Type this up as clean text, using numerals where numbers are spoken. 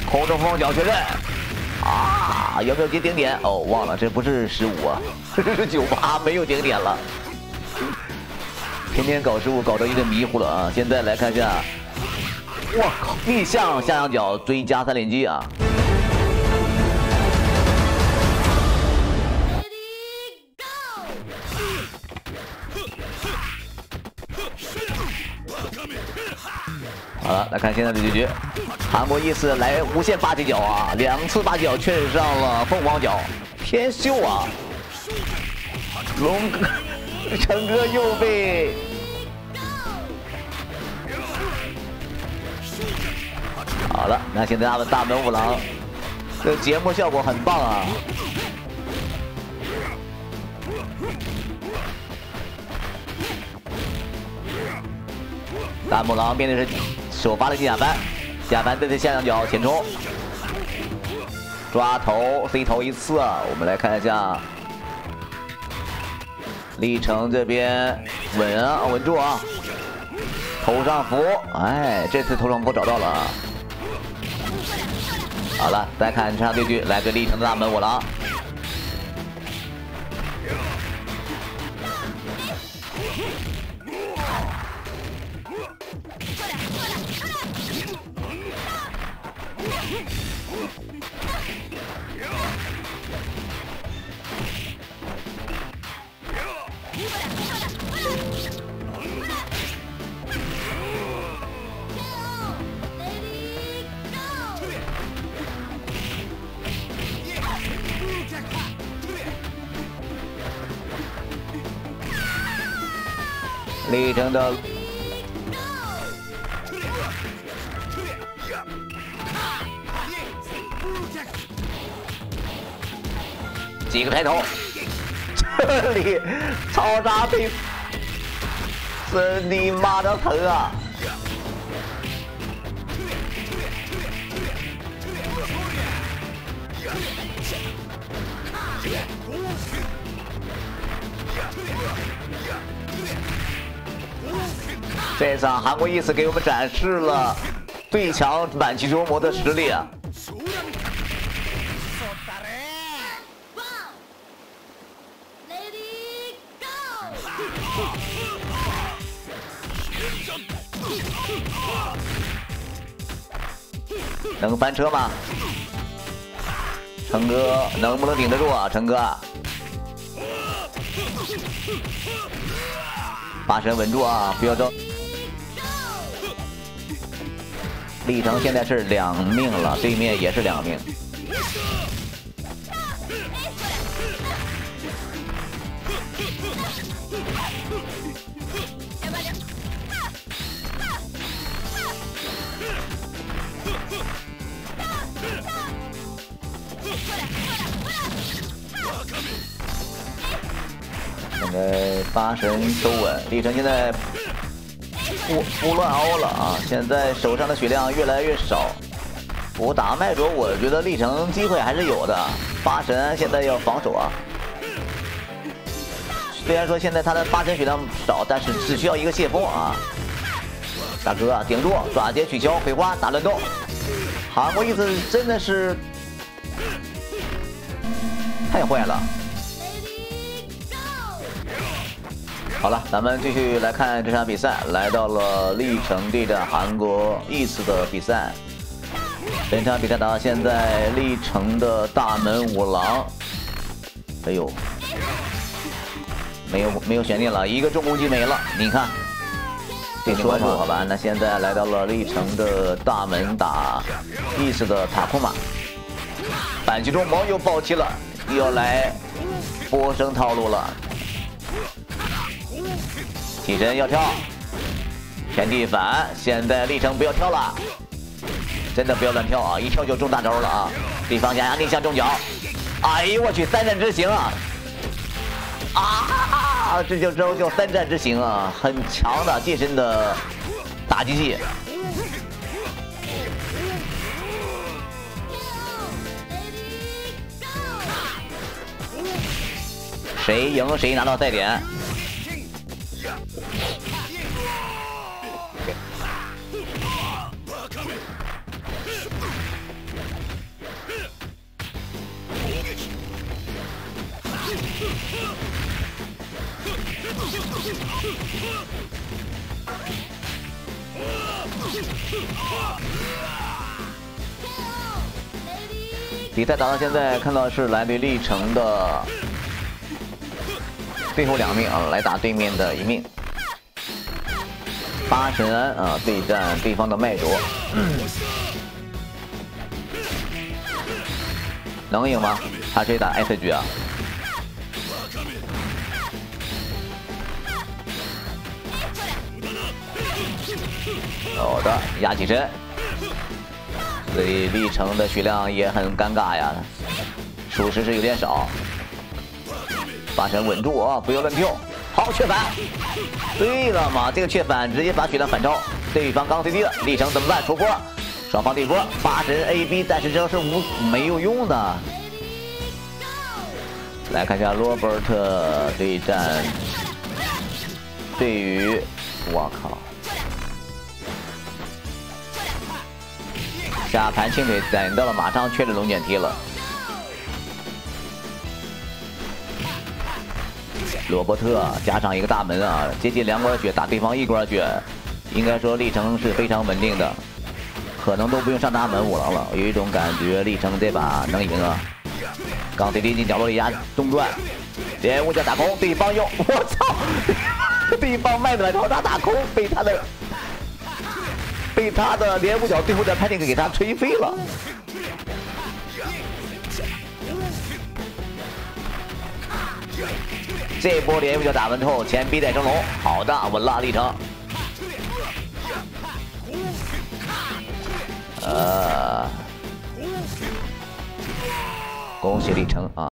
空中风脚确认。啊，有没有接顶点？哦，忘了，这不是15啊，这是98，没有顶点了。天天搞失误，搞得有点迷糊了啊！现在来看一下，我靠，逆向下仰角追加3连击啊！好了，来看现在的结局。韩国意思来无限霸气脚啊，2次霸气脚确认上了凤凰脚，偏秀啊！龙哥、陈哥又被好了，那现在他们大门五郎这节目效果很棒啊！大木狼面对是首发的金甲帆，金甲帆对着下仰角前冲，抓头 C 头一次啊！我们来看一下，历程这边稳啊，稳住啊！头上符，哎，这次头上符找到了啊！好了，再看这场对局，来个历程的大门五郎。历程的几个抬头，这里超杀被真你妈的疼啊！这场韩国意思给我们展示了最强满级捉魔的实力啊！能翻车吗？成哥能不能顶得住啊？成哥，八神稳住啊！不要着。历程现在是2命了，对面也是2命。现在八神都稳，历程现在不乱凹了啊！现在手上的血量越来越少。我打麦卓，我觉得历程机会还是有的。八神现在要防守啊！虽然说现在他的八神血量少，但是只需要一个泄风啊！大哥啊，顶住，抓劫取消，葵花打乱斗。韩国意思真的是太坏了。好了，咱们继续来看这场比赛，来到了历程对战韩国意思的比赛。本场比赛打到现在，历程的大门五郎，哎呦，没有悬念了，一个重攻击没了，你看，这说说好吧？那现在来到了历程的大门打意识的塔库玛，反击中魔又爆气了，又要来波声套路了。起身要跳，前地反，现在历程不要跳了，真的不要乱跳啊！一跳就中大招了啊！对方加逆向中脚，哎呦我去，3战之行啊！啊，这就叫3战之行啊，很强的近身的打击技。谁赢谁拿到赛点。 比赛打到现在，看到是来自历程的最后2命啊，来打对面的1命。八神庵啊对战对方的麦卓，能赢吗？他谁打 S 局啊？好的，压起身。 所以历程的血量也很尴尬呀，属实是有点少。八神稳住啊，不要乱跳。好，雀反。对了嘛，这个雀反直接把血量反超。对方刚 CD 了，历程怎么办？出波了，双方对波。八神 AB， 但是这是没有用的。来看一下罗伯特对战，对于，我靠。 下盘清腿等到了，马上确认龙卷踢了。罗伯特加上一个大门啊，接近2管血打对方1管血，应该说历程是非常稳定的，可能都不用上大门5郎了。有一种感觉，历程这把能赢啊！刚 CD 进角落里压中断，连物件打空，对方又我操，对方卖暖超他打空，被他的连五角最后的判定给他吹飞了。这波连五角打完之后，前逼带升龙，好的，稳了历程。恭喜历程啊！